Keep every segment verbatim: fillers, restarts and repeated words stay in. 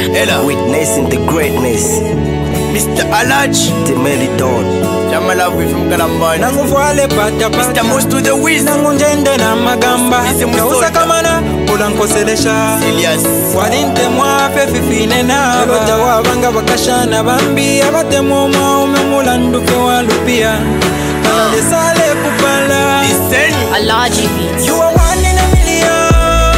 Ella. Witnessing the greatness. Mr Alahj, the Melidon. Jamala from Kalambani. Nangu fuale pata pata. Mr Most the Wiz. Nangu njende na magamba. Nausa kamana ulanko selesha. Elias. Walinte mwa fefifine na. Eloja wabanga bakashana bambi. Abate mwa umemulandu ke walupia. Kalale sale kupala. Listen. Alhaji beats. You are one in a million.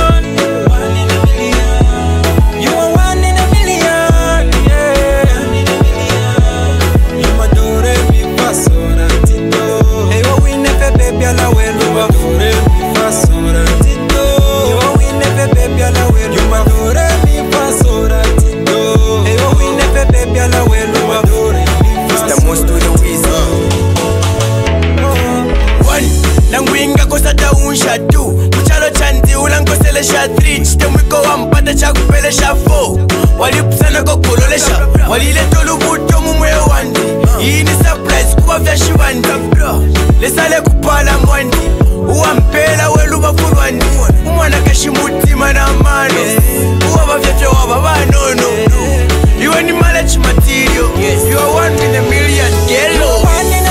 Shadu, Muchalo Chanti, Ulanko Selesha three, Stemwiko Wampata Chakupelesha four, Walipsana Kololesha, Walile Tolubuto Mumwe Wandi, Ini surprise, Kuwa Vyashi Wandi, Lesale Kupala Mwandi, Uwampela Weluba Fulwandi, Umwana Kashimuti Manamano, Uwa Vyafya Wababa, no, no, no. You any mileage material, you are one in a million, yellow.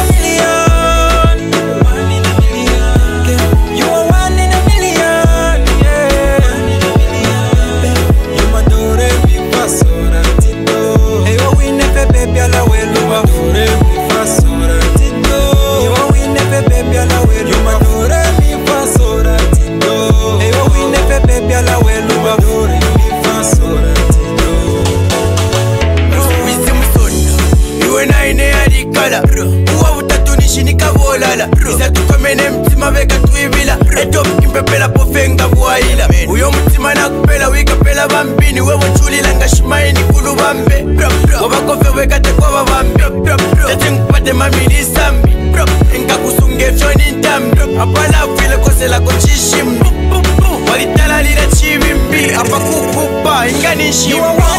Uwa utatunishi nikavolala Isa tukomene mtima veka tuivila Eto mkimpepela pofenga buwaila Uyo mtima na kupela wika pela bambini Wewe chulila nga shimaini kulu bambe Wabakofe weka tekwa bambe Tete nkupate mamini sambi Nka kusunge fyoni ntambi Apala vile kose la kochishimbi Walitala lila chivimbi Apa kukupa inga nishimbi.